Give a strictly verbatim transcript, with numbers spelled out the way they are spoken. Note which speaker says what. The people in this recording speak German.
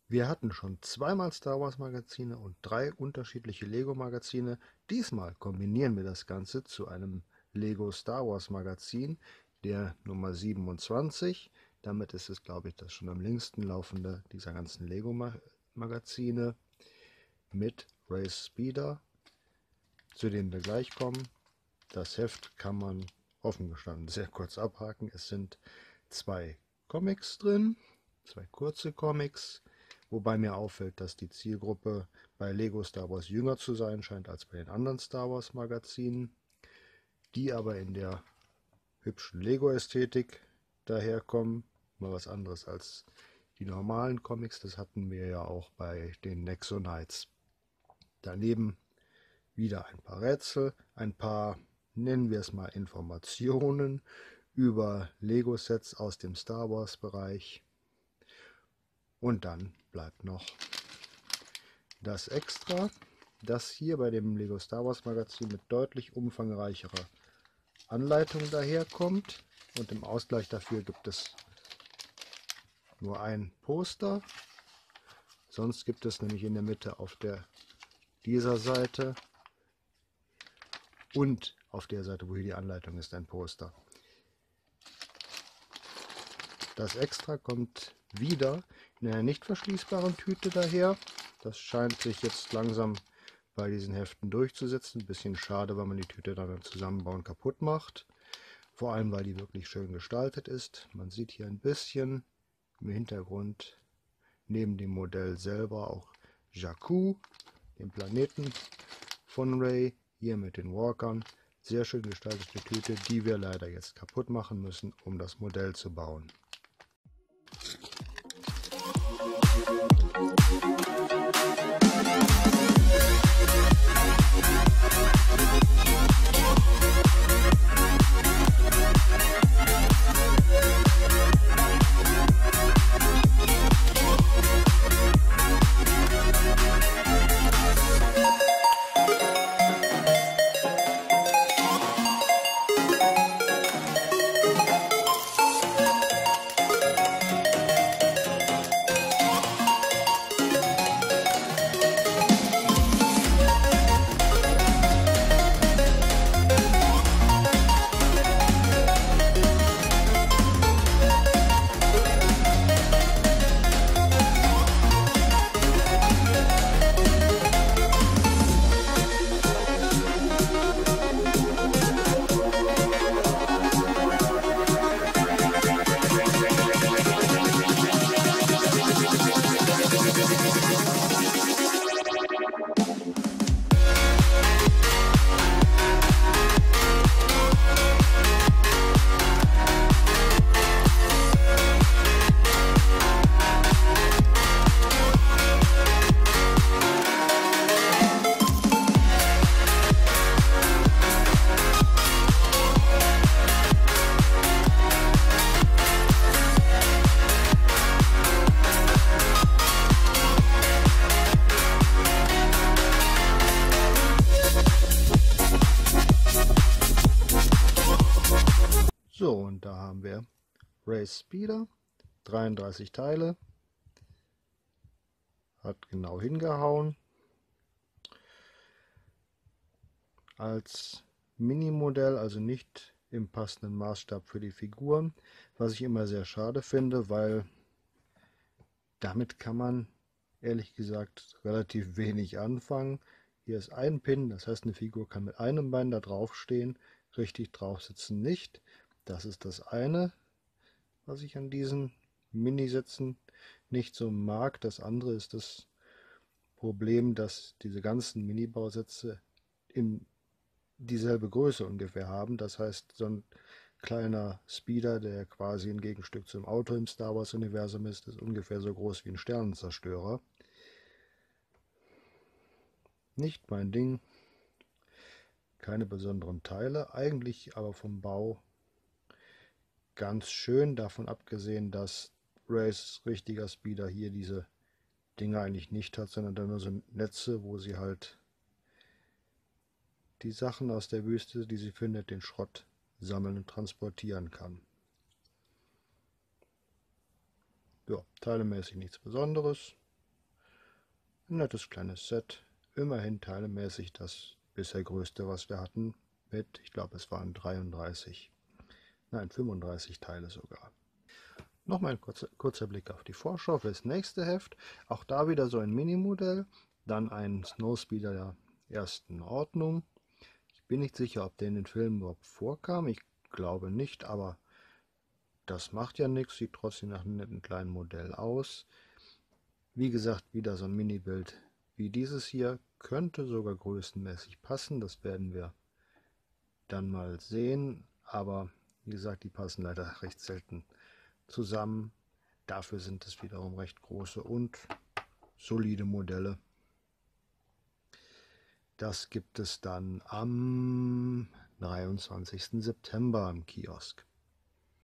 Speaker 1: Wir hatten schon zweimal Star Wars Magazine und drei unterschiedliche Lego Magazine. Diesmal kombinieren wir das Ganze zu einem Lego Star Wars Magazin, der Nummer siebenundzwanzig. Damit ist es, glaube ich, das schon am längsten laufende dieser ganzen Lego Magazine mit Race Speeder, zu dem wir gleich kommen. Das Heft kann man offen gestanden sehr kurz abhaken. Es sind zwei Comics drin, zwei kurze Comics, wobei mir auffällt, dass die Zielgruppe bei Lego Star Wars jünger zu sein scheint als bei den anderen Star Wars Magazinen, die aber in der hübschen Lego-Ästhetik daherkommen. Mal was anderes als die normalen Comics, das hatten wir ja auch bei den Nexo Knights. Daneben wieder ein paar Rätsel, ein paar, nennen wir es mal, Informationen über Lego-Sets aus dem Star Wars-Bereich. Und dann bleibt noch das Extra, das hier bei dem Lego Star Wars Magazin mit deutlich umfangreicherer Anleitung daherkommt. Und im Ausgleich dafür gibt es nur ein Poster. Sonst gibt es nämlich in der Mitte auf der, dieser Seite und auf der Seite, wo hier die Anleitung ist, ein Poster. Das Extra kommt wieder in einer nicht verschließbaren Tüte daher. Das scheint sich jetzt langsam bei diesen Heften durchzusetzen. Ein bisschen schade, weil man die Tüte dann beim Zusammenbauen kaputt macht. Vor allem, weil die wirklich schön gestaltet ist. Man sieht hier ein bisschen im Hintergrund neben dem Modell selber auch Jakku, den Planeten von Rey, hier mit den Walkern. Sehr schön gestaltete Tüte, die wir leider jetzt kaputt machen müssen, um das Modell zu bauen. So, und da haben wir Race Speeder, dreiunddreißig Teile, hat genau hingehauen. Als Minimodell, also nicht im passenden Maßstab für die Figuren, was ich immer sehr schade finde, weil damit kann man ehrlich gesagt relativ wenig anfangen. Hier ist ein Pin, das heißt, eine Figur kann mit einem Bein da drauf stehen, richtig drauf sitzen nicht. Das ist das eine, was ich an diesen Minisätzen nicht so mag. Das andere ist das Problem, dass diese ganzen Mini-Bausätze in dieselbe Größe ungefähr haben. Das heißt, so ein kleiner Speeder, der quasi ein Gegenstück zum Auto im Star Wars Universum ist, ist ungefähr so groß wie ein Sternenzerstörer. Nicht mein Ding. Keine besonderen Teile, eigentlich aber vom Bau ganz schön, davon abgesehen, dass Rays richtiger Speeder hier diese Dinger eigentlich nicht hat, sondern dann nur so Netze, wo sie halt die Sachen aus der Wüste, die sie findet, den Schrott sammeln und transportieren kann. Ja, teilemäßig nichts Besonderes. Ein nettes kleines Set, immerhin teilemäßig das bisher größte, was wir hatten, mit, ich glaube es waren dreiunddreißig, nein fünfunddreißig Teile sogar. Nochmal ein kurzer, kurzer Blick auf die Vorschau fürs nächste Heft. Auch da wieder so ein Minimodell, dann ein Snowspeeder der ersten Ordnung. Ich bin nicht sicher, ob der in den Filmen überhaupt vorkam. Ich glaube nicht, aber das macht ja nichts, sieht trotzdem nach einem netten kleinen Modell aus. Wie gesagt, wieder so ein Mini-Bild wie dieses hier, könnte sogar größenmäßig passen, das werden wir dann mal sehen, aber wie gesagt, die passen leider recht selten zusammen. Dafür sind es wiederum recht große und solide Modelle. Das gibt es dann am dreiundzwanzigsten September im Kiosk.